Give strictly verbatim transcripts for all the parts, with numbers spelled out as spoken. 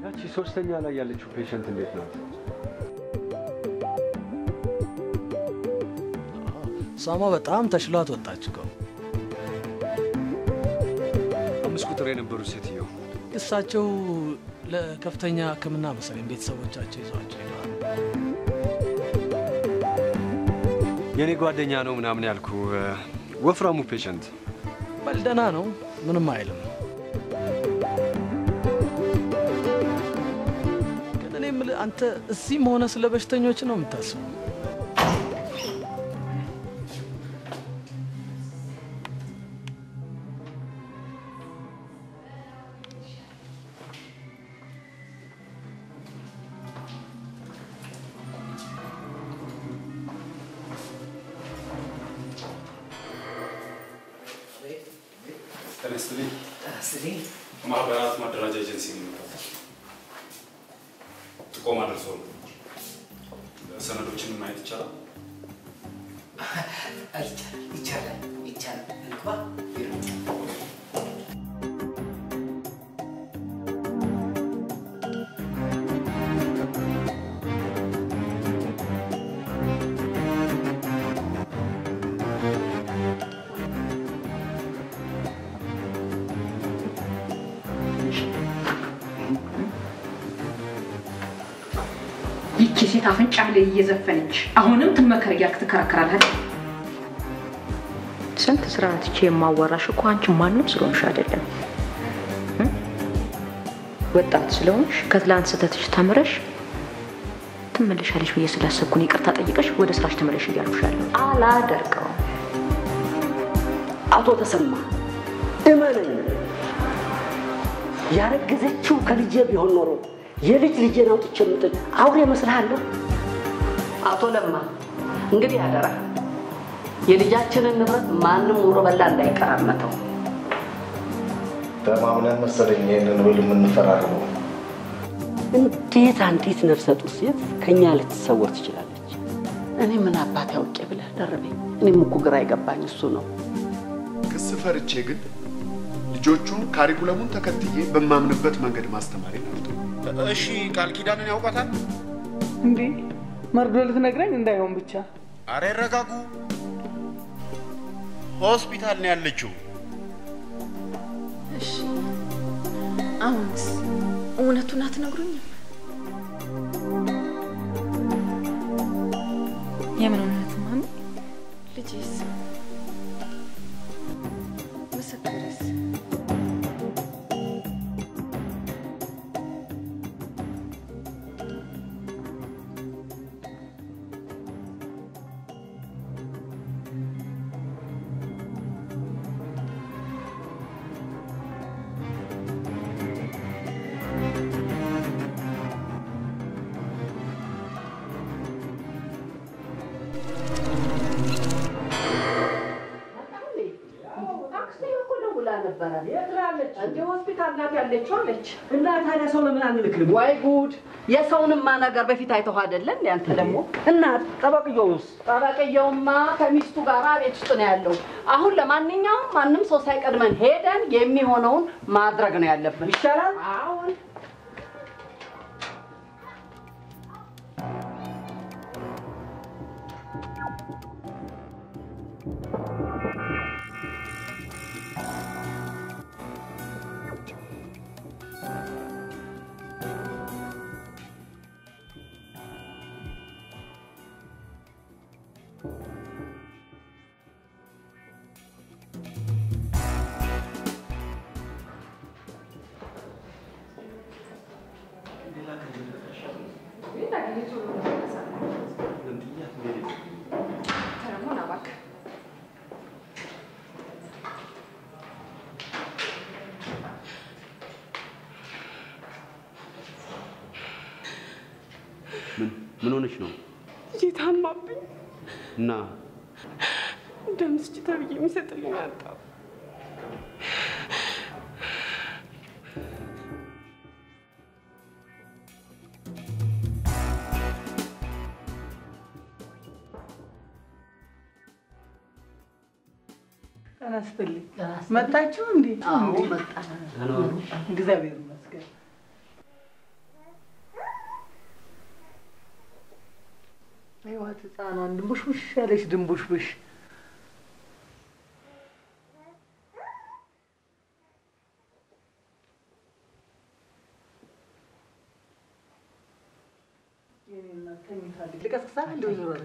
ያቺ ሶስተኛ ላይ ያለችው ፔሸንት እንዴት ነው? ሳማ በጣም ተሽሏት ወጣች እኮ። አምስት ቁጥር የነበሩ ሴትዮ እሳቸው ለከፍተኛ ሕክምና መሰለኝ ቤተሰቦቻቸው ይዟቸው ሄደዋል። የኔ ጓደኛ ነው ምናምን ያልኩ ወፍራሙ ፔሸንት በልደና ነው ምንም አይልም። ግን እኔ የምልህ አንተ እዚህም ሆነ ስለ በሽተኞች ነው የምታስበው? تنسلي تنسلي ማህበራት ማደራጃ ኤጀንሲ ነው ተቆማ ደርሶ ሰነዶችን ማየት ይቻላል አይቻልም ይቻላል ይቻላል እንኳ ሴት አፍንጫ ላይ እየዘፈነች አሁንም ትመከር እያልክ ትከራከራለህ። ስንት ስርዓት እቺ የማወራሽ እኮ አንቺ ማንም ስለሆንሽ አይደለም ወጣት ስለሆንሽ ከትላንት ስተትሽ ተምረሽ ትመለሻለሽ ብዬ ስላሰብኩኝ ይቅርታ ጠይቀሽ ወደ ስራሽ ተመለሽ እያልኩሻለሁ። አላደርገው አቶ ተሰማ እመነኝ ያረገዘችው ከልጄ ቢሆን ኖሮ የልጅ ልጄን አውጥቼ ምጥል አውሬ መስልሃለሁ። አቶ ለማ እንግዲህ አደራ የልጃችንን ንብረት ማንም ወሮ በላ እንዳይቀራመተው። ተማምነን መሰለኝ ይሄንን ብል የምንፈራረመው። እንዴት አንዲት ነፍሰ ጡር ሴት ከኛ ልትሰወር ትችላለች? እኔ ምን አባት ያውቄ ብለህ ደርበኝ። እኔም እኮ ግራ ይገባኝ እሱ ነው። ክስ ፈርቼ ግን ልጆቹን ካሪኩለሙን ተከትዬ በማምንበት መንገድ ማስተማር ነው። እሺ ቃል ኪዳንን ያውቃታል እንዴ? መርዶ ልትነግረኝ እንዳይሆን ብቻ። አረ ረጋጉ ሆስፒታል ነው ያለችው። እሺ አሁንስ እውነቱን አትነግሩኝም? የምን እውነት ማን? ልጅስ ምስክርስ? እንደ ሆስፒታል ናት ያለችው አለች። እና ታዲያ ሰው ለምን አንልክልም? ወይ ጉድ! የሰውንማ ነገር በፊት አይተው አይደለ እንዴ አንተ ደግሞ? እና ጠበቅየውስ? ጠበቅየውማ ከሚስቱ ጋር ቤት ውስጥ ነው ያለው። አሁን ለማንኛውም ማንም ሰው ሳይቀድመን ሄደን የሚሆነውን ማድረግ ነው ያለብን። ይሻላል? አሁን ምን ሆነሽ ነው? ይታማብኝ እና ደምስጭ ተብዬ የሚሰጥልኝ አጣሁ። ተነስተልኝ መጣችሁ እንዴ? አዎ መጣ። እግዚአብሔር ይመስገን። አይዋት ህፃኗን ድንቡሽቡሽ ያለች ድንቡሽቡሽ የኔና ተኝታለች። ልቀስቅሳ እንደው ይኖር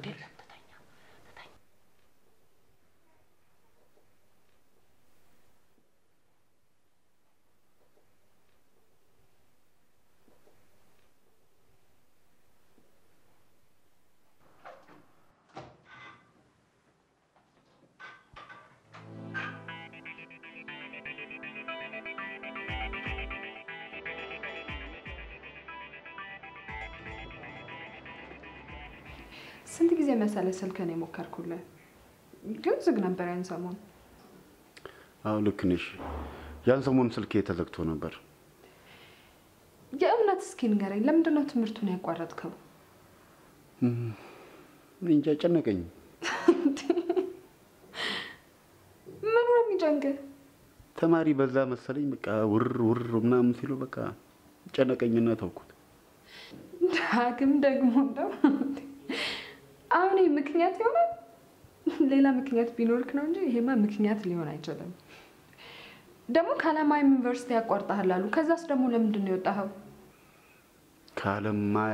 ስንት ጊዜ መሰለ ስልከን የሞከርኩልህ ግን ዝግ ነበር ያን ሰሞን። አዎ ልክ ነሽ። ያን ሰሞን ስልኬ ተዘግቶ ነበር። የእውነት እስኪ ንገረኝ፣ ለምንድን ነው ትምህርቱን ያቋረጥከው? እንጃ ጨነቀኝ። ምን ነው የሚጨንቅህ? ተማሪ በዛ መሰለኝ በቃ ውር ውር ምናምን ሲሉ በቃ ጨነቀኝና ተውኩት። ዳግም ደግሞ እንደው አሁን ምክንያት ይሆናል? ሌላ ምክንያት ቢኖርክ ነው እንጂ ይሄማ ምክንያት ሊሆን አይችልም። ደግሞ ካለማያ ዩኒቨርሲቲ ያቋርጣሃል አሉ። ከዛስ ደግሞ ለምንድን ነው የወጣኸው? ካለማያ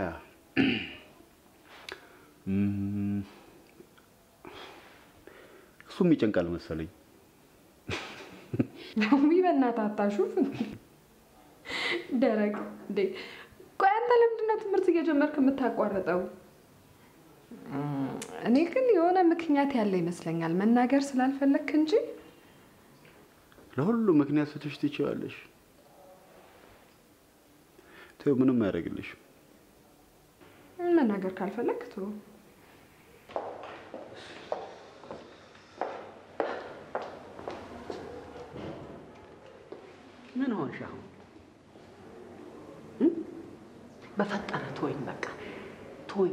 እሱም ይጨንቃል መሰለኝ። ነው በእናትህ አታሹፍ ደረቅ እንዴ። ቆይ አንተ ለምንድን ነው ትምህርት እየጀመርክ የምታቋርጠው? እኔ ግን የሆነ ምክንያት ያለ ይመስለኛል፣ መናገር ስላልፈለክ እንጂ። ለሁሉ ምክንያት ስትሽ ትችያለሽ። ተው ምንም ያደርግልሽ። መናገር ካልፈለክ ተው። ምን ሆንሽ አሁን? በፈጠረ ተወኝ፣ በቃ ተወኝ።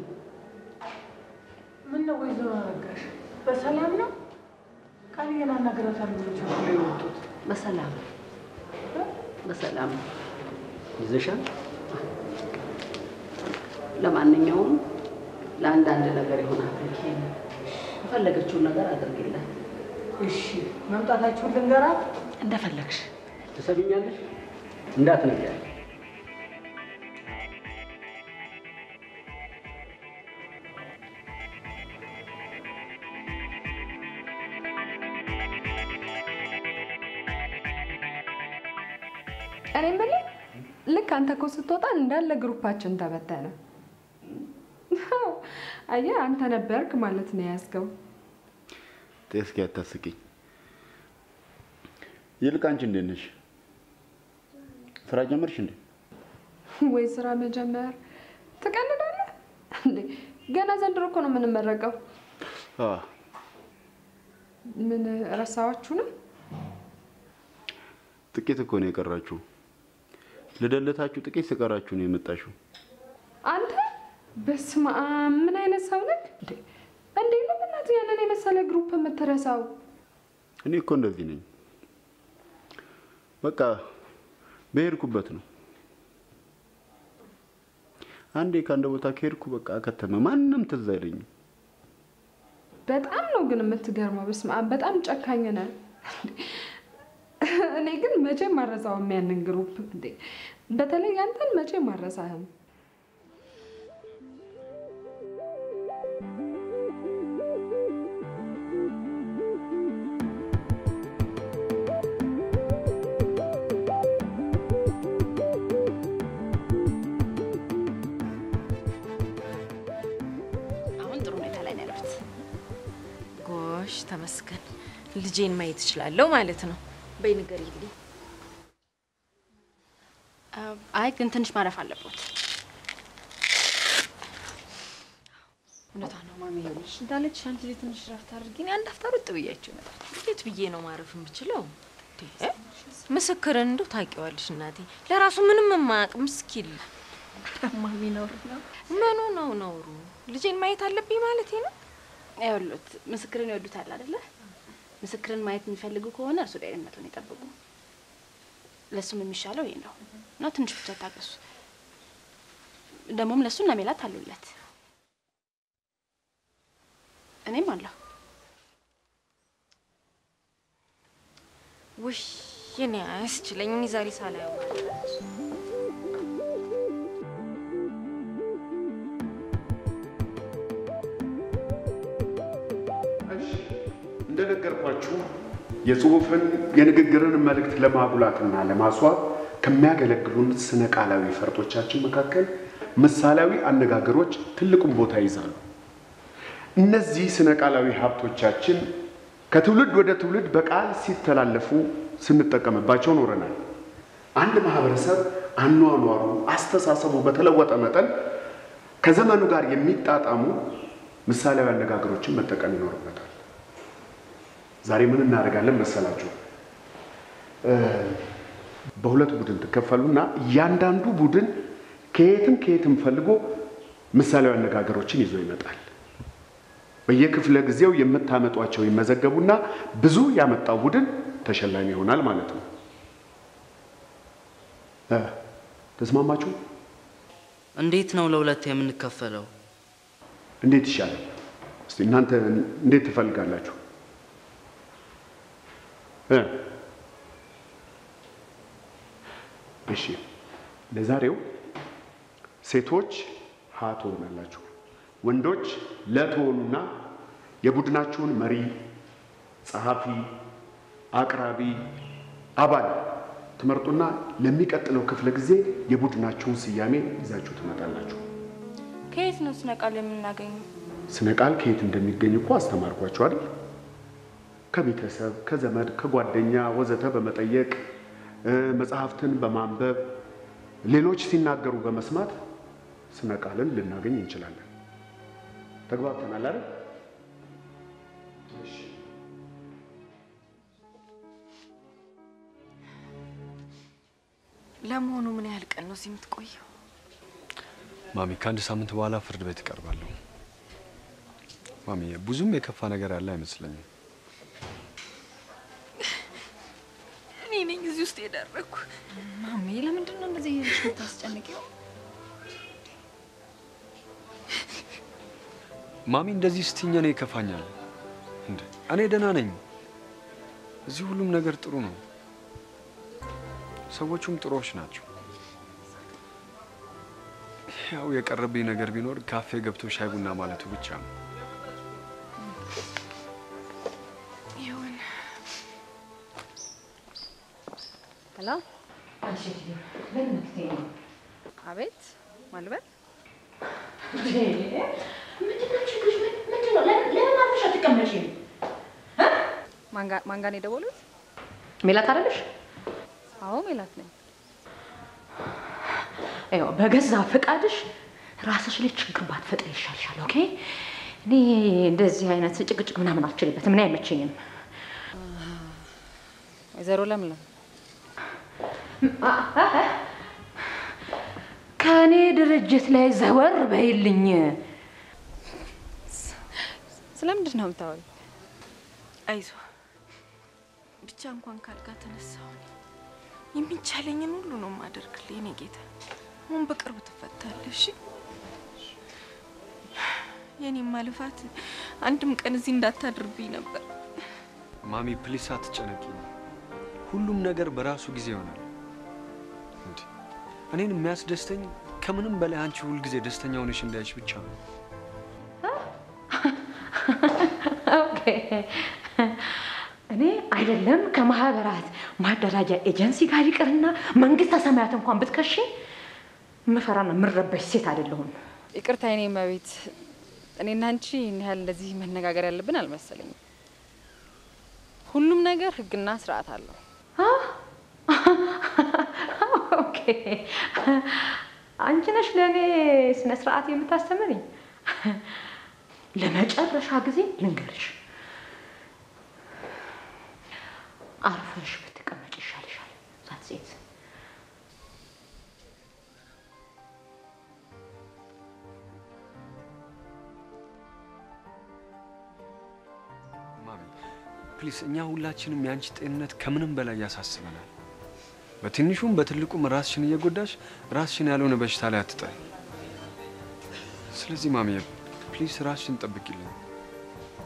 ምን ነው ወይዘሮ አረጋሽ በሰላም ነው? ቃልዬን አናግራታለሁ ብለሽ ነው የወጡት? በሰላም በሰላም ይዘሻል። ለማንኛውም ለአንዳንድ ነገር ይሆናል። የፈለገችውን ነገር አድርግላት። እሺ መምጣታችሁን ልንገራት? እንደፈለግሽ ትሰሚኛለሽ? እንዳትነግሪያት። እኔም ብለህ ልክ አንተ እኮ ስትወጣ እንዳለ ግሩፓችን ተበተነ። አየህ አንተ ነበርክ ማለት ነው ያዝከው። እስኪ አታስቂኝ። ይልቅ አንቺ እንዴት ነሽ? ስራ ጀመርሽ እንዴ? ወይ ስራ መጀመር ትቀልዳለህ እንዴ? ገና ዘንድሮ እኮ ነው የምንመረቀው። አዎ ምን ረሳዋችሁ ነው? ጥቂት እኮ ነው የቀራችሁ። ልደለታችሁ ጥቂት ሲቀራችሁ ነው የመጣችሁ። አንተ በስመ አብ ምን አይነት ሰው ነህ እንዴ? እንዴ ነው በእናትህ ያንን የመሰለ ግሩፕ የምትረሳው? እኔ እኮ እንደዚህ ነኝ። በቃ በሄድኩበት ነው። አንዴ ከአንድ ቦታ ከሄድኩ በቃ ከተመ ማንም ትዝ አይለኝም። በጣም ነው ግን የምትገርመው። በስመ አብ በጣም ጨካኝ ነህ። እኔ ግን መቼም አልረሳውም ያንን ግሩፕ እንዴ። በተለይ አንተን መቼም አልረሳህም። አሁን ጥሩ ሁኔታ ላይ ነው ያሉት። ጎሽ ተመስገን። ልጄን ማየት እችላለሁ ማለት ነው። በይ ንገሪልኝ። አይ ግን ትንሽ ማረፍ አለበት። እውነቷ ነው ማሚ። ይኸውልሽ እንዳለች አንቺ ልጅ ትንሽ ረፍት አድርጊ። እኔ አንድ አፍታ ሩጥ ብያቸው ይመጣል። እንዴት ብዬ ነው ማረፍ የምችለው? ምስክርን እንደው ታውቂዋለሽ እናቴ፣ ለራሱ ምንም የማያውቅ ምስኪን ማሚ ነው ነው ምኑ ነው ነውሩ? ልጄን ማየት አለብኝ ማለት ነው። ይኸውልዎት ምስክርን ይወዱታል አይደለ? ምስክርን ማየት የሚፈልጉ ከሆነ እርሱ ዳይነቱን ይጠብቁ። ለሱም የሚሻለው ይሄ ነው እና ትንሽ ብቻ ታገሱ። ደግሞም ለሱ እና ሜላት አሉለት። እኔም አለሁ። ውይ የኔ አያስችለኝ እኔ ዛሬ ሳላየው እንደነገርኳችሁ የጽሁፍን የንግግርን መልእክት ለማጉላትና ለማስዋብ ከሚያገለግሉን ስነ ቃላዊ ፈርጦቻችን መካከል ምሳሌያዊ አነጋገሮች ትልቁን ቦታ ይይዛሉ። እነዚህ ስነ ቃላዊ ሀብቶቻችን ከትውልድ ወደ ትውልድ በቃል ሲተላለፉ ስንጠቀምባቸው ኖረናል። አንድ ማህበረሰብ አኗኗሩ፣ አስተሳሰቡ በተለወጠ መጠን ከዘመኑ ጋር የሚጣጣሙ ምሳሌያዊ አነጋገሮችን መጠቀም ይኖርበታል። ዛሬ ምን እናደርጋለን መሰላችሁ? በሁለት ቡድን ተከፈሉና እያንዳንዱ ቡድን ከየትም ከየትም ፈልጎ ምሳሌያዊ አነጋገሮችን ይዞ ይመጣል። በየክፍለ ጊዜው የምታመጧቸው ይመዘገቡና ብዙ ያመጣው ቡድን ተሸላሚ ይሆናል ማለት ነው። እ ተስማማችሁ? እንዴት ነው ለሁለት የምንከፈለው? እንዴት ይሻላል? እስቲ እናንተ እንዴት ትፈልጋላችሁ? እ እሺ ለዛሬው ሴቶች ሀ ትሆናላችሁ፣ ወንዶች ለ ትሆኑና የቡድናችሁን መሪ፣ ጸሐፊ፣ አቅራቢ፣ አባል ትመርጡና ለሚቀጥለው ክፍለ ጊዜ የቡድናችሁን ስያሜ ይዛችሁ ትመጣላችሁ። ከየት ነው ስነ ቃል የምናገኘው? ስነ ቃል ከየት እንደሚገኝ እኮ አስተማርኳችሁ አይደል? ከቤተሰብ፣ ከዘመድ፣ ከጓደኛ ወዘተ በመጠየቅ መጽሐፍትን በማንበብ ሌሎች ሲናገሩ በመስማት ስነ ቃልን ልናገኝ እንችላለን። ተግባብተናል አይደል? እሺ ለመሆኑ ምን ያህል ቀን ነው እዚህ የምትቆየው? ማሚ ከአንድ ሳምንት በኋላ ፍርድ ቤት እቀርባለሁ። ማሚ ብዙም የከፋ ነገር ያለ አይመስለኝም። እኔ ነኝ እዚህ ውስጥ የደረኩ። ማሚ ለምንድን ነው እንደዚህ ይልሽ የምታስጨንቂው? ማሚ እንደዚህ ስትኛ ነው ይከፋኛል እንዴ? እኔ ደህና ነኝ። እዚህ ሁሉም ነገር ጥሩ ነው። ሰዎቹም ጥሩዎች ናቸው። ያው የቀረብኝ ነገር ቢኖር ካፌ ገብቶ ሻይ ቡና ማለቱ ብቻ ነው። ይሁን። ሄሎ አንቺ ምን ምትይ? አቤት ማልበል ምንድነው ችግርሽ? ምንድነው? ለምን አፍሽ አትቀመጪም? ማንጋ ማንጋኔ ደወሉት? ሜላት አይደለሽ? አዎ ሜላት ነኝ። አይው በገዛ ፍቃድሽ ራስሽ ላይ ችግር ባትፈጥሪ ይሻልሻል። ኦኬ? እኔ እንደዚህ አይነት ጭቅጭቅ ምናምን አልችልበትም። ምን አይመቸኝም። ወይዘሮ ለምለም ከኔ ድርጅት ላይ ዘወር በይልኝ። ስለምንድን ነው የምታወሪው? አይዞ ብቻ እንኳን ካልጋ ተነሳው የሚቻለኝን ሁሉ ነው ማደርግልኝ። እኔ ጌታ አሁን በቅርቡ ትፈታለሽ። የኔ ማልፋት አንድም ቀን እዚህ እንዳታድርብኝ ነበር። ማሚ ፕሊስ አትጨነቂ። ሁሉም ነገር በራሱ ጊዜ ይሆናል። እንዴ እኔን የሚያስደስተኝ ከምንም በላይ አንቺ ሁሉ ጊዜ ደስተኛ ሆነሽ እንዳይሽ ብቻ ነው። ኦኬ እኔ አይደለም ከማህበራት ማደራጃ ኤጀንሲ ጋር ይቅርና መንግስተ ሰማያት እንኳን ብትከሺ ምፈራና ምረበሽ ሴት አይደለሁም። ይቅርታ የኔ መቤት፣ እኔና አንቺ እኔ ያህል እንደዚህ መነጋገር ያለብን አልመሰለኝም። ሁሉም ነገር ህግና ስርዓት አለው። ኦኬ አንቺ ነሽ ለኔ ስነ ስርዓት የምታስተምሪኝ? ለመጨረሻ ጊዜ ልንገርሽ፣ አርፈሽ ብትቀመጭ ይሻልሻል። ዛት ሴት ማሚ ፕሊስ፣ እኛ ሁላችንም ያንቺ ጤንነት ከምንም በላይ ያሳስበናል። በትንሹም በትልቁም ራስሽን እየጎዳሽ ራስሽን ያልሆነ በሽታ ላይ አትጣይ። ስለዚህ ማሚ ፕሊስ ራስሽን ጠብቂልኝ።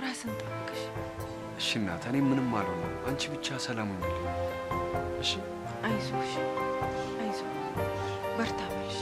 ራስን ጠብቅሽ። እሺ እናት፣ እኔ ምንም አልሆነም። አንቺ ብቻ ሰላም ሁኚልኝ። እሺ አይዞሽ፣ አይዞ፣ በርታ በልሽ።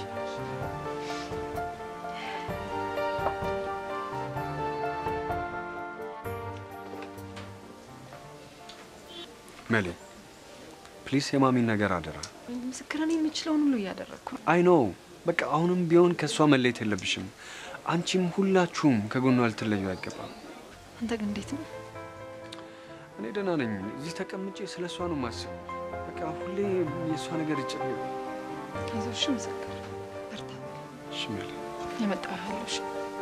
ሜሊ ፕሊስ የማሚን ነገር አደራ። ምስክርን የሚችለውን ሁሉ እያደረግኩ ነው። አይ ኖ በቃ አሁንም ቢሆን ከእሷ መለየት የለብሽም። አንቺም ሁላችሁም ከጎኗ ልትለዩ አይገባም። አንተ ግን እንዴት ነው? እኔ ደህና ነኝ። እዚህ ተቀምጬ ስለ እሷ ነው የማስበው። በቃ ሁሌ የእሷ ነገር ይጭር። አይዞሽ ምስክር፣ በርታ። እሺ ሜሊ፣ የመጣው ያለሽ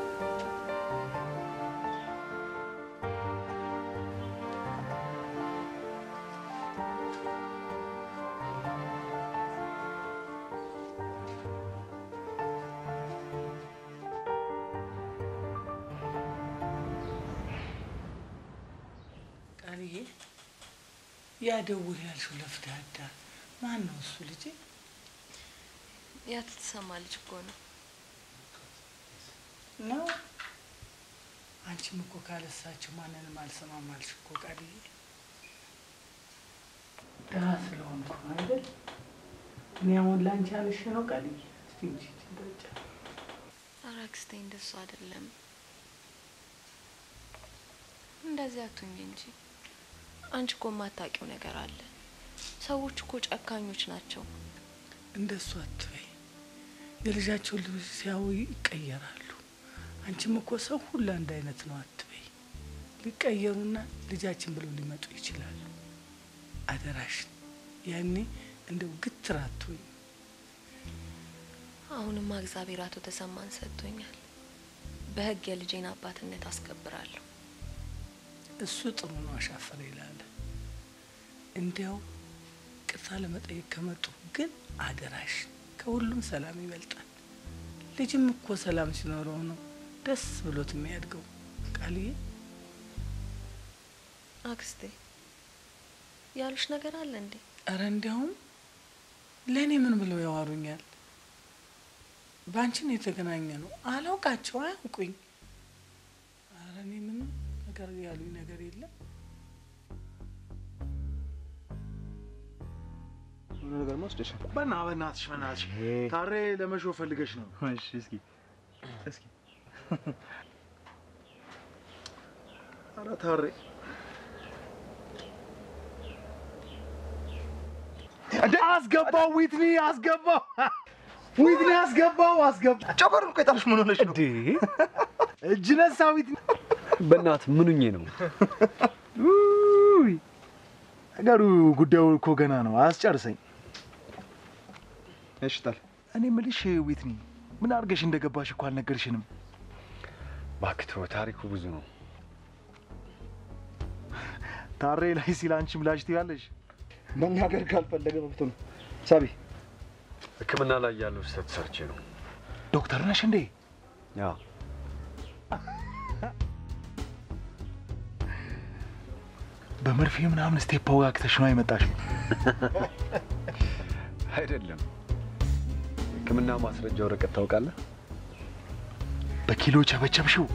ያ ደውል ያልሽው ለፍዳዳ ማን ነው እሱ? ልጅ ያ ትሰማ ልጅ እኮ ነው ነው። አንቺም እኮ ካለሳችሁ ማንንም አልሰማም አልሽ እኮ ቃልዬ። ደህና ስለሆንኩ ነው አይደል? እኔ አሁን ላንቺ አልሽ ነው ቃልዬ። እስቲ እንጂ ትንደጫ ኧረ አክስቴ እንደሱ አይደለም። እንደዚህ አትሁኝ እንጂ አንቺ እኮ የማታውቂው ነገር አለ። ሰዎች እኮ ጨካኞች ናቸው። እንደሱ አትበይ። የልጃቸው ልጅ ሲያዩ ይቀየራሉ። አንቺም እኮ ሰው ሁሉ አንድ አይነት ነው አትበይ። ሊቀየሩና ልጃችን ብለው ሊመጡ ይችላሉ። አደራሽን ያኔ እንደው ግትር አትሁኝ። አሁንማ እግዚአብሔር አቶ ተሰማን ሰጥቶኛል። በህግ የልጄን አባትነት አስከብራለሁ። እሱ ጥሩ ነው። አሻፈረ ይላል። እንዲያው ቅርታ ለመጠየቅ ከመጡ ግን አደራሽ ከሁሉም ሰላም ይበልጣል። ልጅም እኮ ሰላም ሲኖረው ነው ደስ ብሎት የሚያድገው። ቃልዬ አክስቴ ያሉሽ ነገር አለ እንዴ? አረ እንዲያውም ለእኔ ምን ብለው ያዋሩኛል? ባንቺን የተገናኘ ነው። አላውቃቸው፣ አያውቁኝ። አረ እኔ ምንም ነገር ያሉኝ ነገር የለም። ነገር ማስደሽ በና በናትሽ በናትሽ ታሬ ለመሾ ፈልገሽ ነው? እሺ እስኪ እስኪ አረ ታሬ እንደ አስገባው ዊትኒ አስገባው ዊትኒ አስገባው አስገባው ጨቆርም ቆይታልሽ ምን ሆነሽ ነው እንዴ? እጅ ነሳ ዊትኒ በእናት ምኑኜ ነው? ውይ ነገሩ ጉዳዩ እኮ ገና ነው። አስጨርሰኝ። እሺ ታል እኔ የምልሽ ዊትኒ ምን አድርገሽ እንደገባሽ እኮ አልነገርሽንም። እባክህ ተው፣ ታሪኩ ብዙ ነው። ታሬ ላይ ሲል አንቺም ላሽ ትያለሽ። መናገር ካልፈለገ መብቱ ነው። ሳቢ ሕክምና ላይ ያለው ስህተት ሰርቼ ነው። ዶክተር ነሽ እንዴ? ያ በመርፌ ምናምን ስቴፕ አወጋግተሽ ነው የመጣሽው? አይደለም። ሕክምና ማስረጃ ወረቀት ታውቃለህ? በኪሎ ቸበቸብሽው?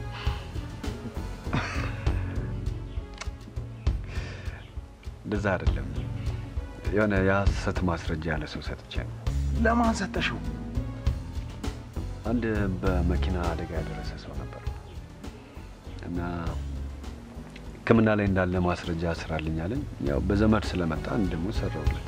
እንደዛ አይደለም። የሆነ የሐሰት ማስረጃ ያለ ሰው ሰጥቼ ነው። ለማን ሰጠሽው? አንድ በመኪና አደጋ ያደረሰ ሰው ነበር እና ሕክምና ላይ እንዳለ ማስረጃ ስራልኝ አለኝ። ያው በዘመድ ስለመጣ እንደሞ ሰራውለት።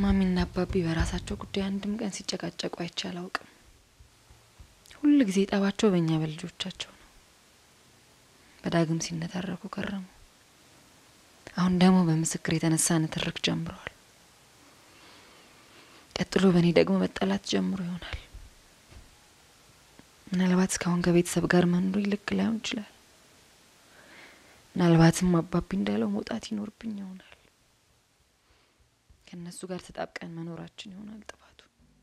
ማሚና አባቢ በራሳቸው ጉዳይ አንድም ቀን ሲጨቃጨቁ አይቼ አላውቅም። ሁሉ ጊዜ ጠባቸው በእኛ በልጆቻቸው ነው። በዳግም ሲነታረኩ ከረሙ። አሁን ደግሞ በምስክር የተነሳ ንትርክ ጀምረዋል። ቀጥሎ በእኔ ደግሞ መጠላት ጀምሮ ይሆናል። ምናልባት እስካሁን ከቤተሰብ ጋር መኖር ይልክ ላይሆን ይችላል። ምናልባትም አባቢ እንዳለው መውጣት ይኖርብኝ ይሆናል። ከነሱ ጋር ተጣብቀን መኖራችን ይሆናል ጥፋቱ።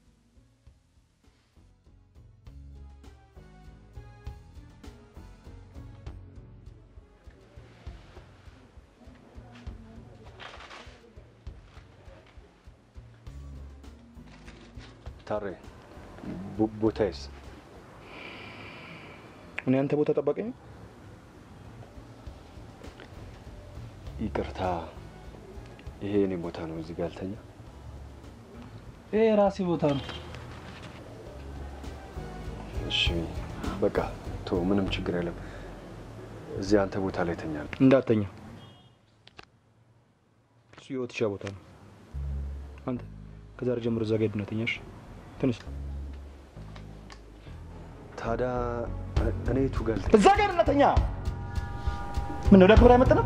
ታሬ ቦታይስ? እኔ አንተ ቦታ ጠባቂ ነኝ? ይቅርታ፣ ይሄ የኔ ቦታ ነው። እዚህ ጋር አልተኛ። ይሄ ራሴ ቦታ ነው። እሺ በቃ ቶ ምንም ችግር የለም። እዚህ አንተ ቦታ ላይ ተኛል። እንዳተኛ። እሱ የወትሻ ቦታ ነው። አንተ ከዛሬ ጀምሮ እዛ ጋር ሄድና ተኛሽ። ትንሽ ታዲያ እኔ የቱ ጋር እዛ ጋር ሄድና ተኛ። ምን ነው ለክብር አይመጥንም?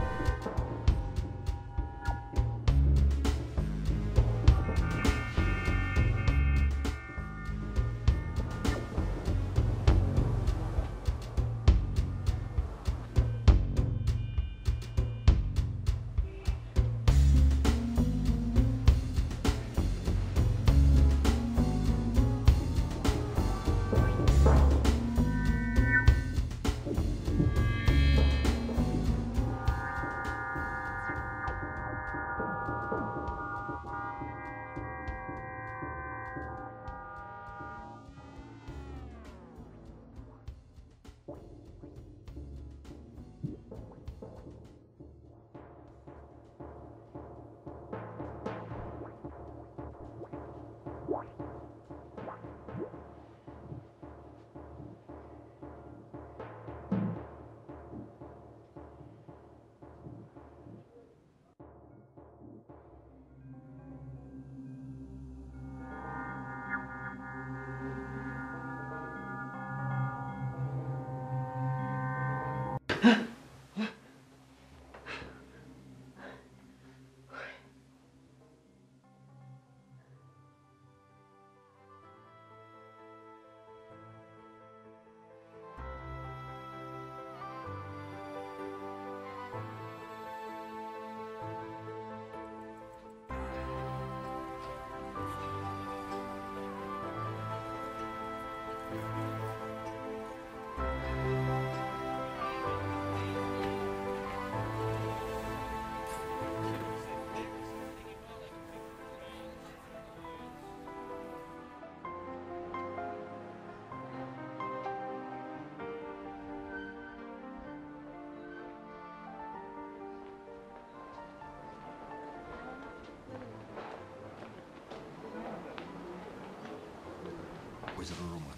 ወይዘሮ ሮማን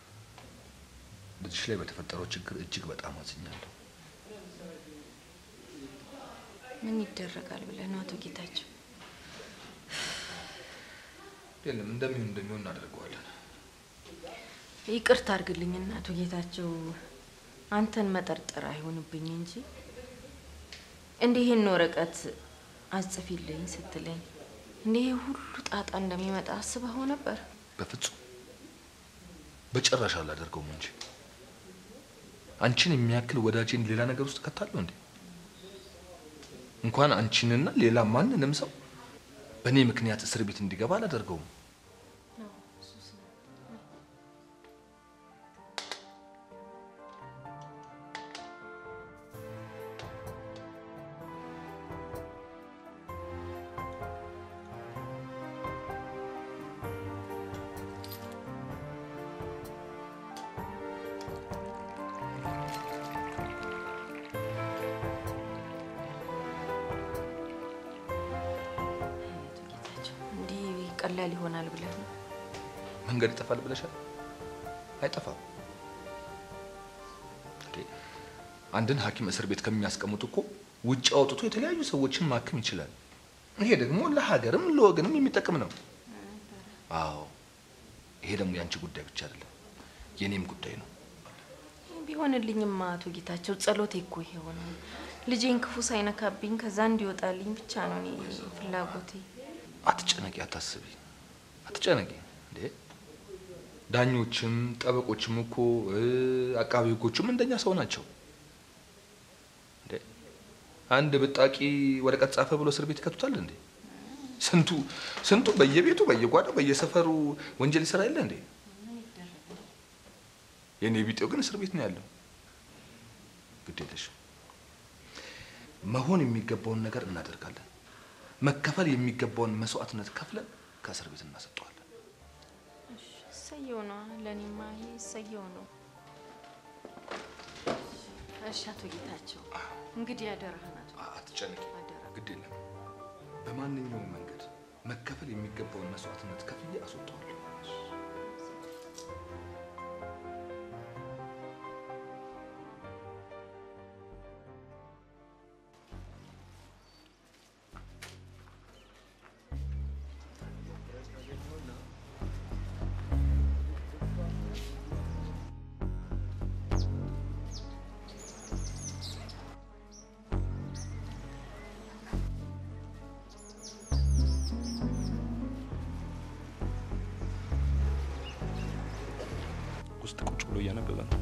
ልጅሽ ላይ በተፈጠረው ችግር እጅግ በጣም አዝኛለሁ። ምን ይደረጋል ብለህ ነው አቶ ጌታቸው? የለም እንደሚሆን እንደሚሆን እናደርገዋለን። ይቅርታ አድርግልኝና አቶ ጌታቸው አንተን መጠርጠር አይሆንብኝ እንጂ እንዲህን ወረቀት አጽፊልኝ ስትለኝ እንዲህ ሁሉ ጣጣ እንደሚመጣ አስበው ነበር? በፍጹም በጭራሽ አላደርገውም እንጂ አንቺን የሚያክል ወዳጄን ሌላ ነገር ውስጥ ከታለው እንዴ? እንኳን አንቺንና ሌላ ማንንም ሰው በእኔ ምክንያት እስር ቤት እንዲገባ አላደርገውም። ቀላል ይሆናል ብለህ ነው? መንገድ ይጠፋል ብለሻል? አይጠፋም። አንድን ሐኪም እስር ቤት ከሚያስቀምጡ እኮ ውጭ አውጥቶ የተለያዩ ሰዎችን ማከም ይችላል። ይሄ ደግሞ ለሀገርም ለወገንም የሚጠቅም ነው። አዎ ይሄ ደግሞ ያንቺ ጉዳይ ብቻ አይደለም የኔም ጉዳይ ነው። ቢሆንልኝማ አቶ ጌታቸው ጸሎቴ እኮ ይሄው ነው። ልጄን ክፉ ሳይነካብኝ ከዛ እንዲወጣልኝ ብቻ ነው እኔ ፍላጎቴ። አትጨነቂ፣ አታስቢ፣ አትጨነቂ። እንዴ ዳኞችም ጠበቆችም እኮ አቃቤ ሕጎችም እንደኛ ሰው ናቸው። እንዴ አንድ ብጣቂ ወረቀት ጻፈ ብሎ እስር ቤት ይከቱታል እንዴ? ስንቱ ስንቱ በየቤቱ በየጓዳው በየሰፈሩ ወንጀል ይሰራ የለ እንዴ? የኔ ቢጤው ግን እስር ቤት ነው ያለው። ግድ የለሽም። መሆን የሚገባውን ነገር እናደርጋለን። መከፈል የሚገባውን መስዋዕትነት ከፍለን ከእስር ቤት እናሰጠዋለን። እሺ ሰየው ነው ለኔማ ይሄ ሰየው ነው። እሺ አቶ ጌታቸው እንግዲህ ያደረህና አትጨነቂ፣ ግድ የለም። በማንኛውም መንገድ መከፈል የሚገባውን መስዋዕትነት ከፍዬ አስወጣዋለሁ። ውስጥ ቁጭ ብሎ እያነበበ ነው።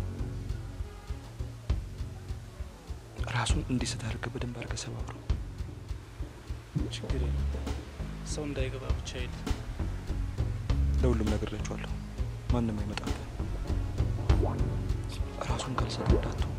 ራሱን እንዲህ ስታደርግ በደንብ አድርገህ ሰባብረው። ችግር የለም ሰው እንዳይገባ ብቻ ሄድ። ለሁሉም ነግሬያቸዋለሁ። ማንም አይመጣም። ራሱን ካልሰጠ እንዳትሆን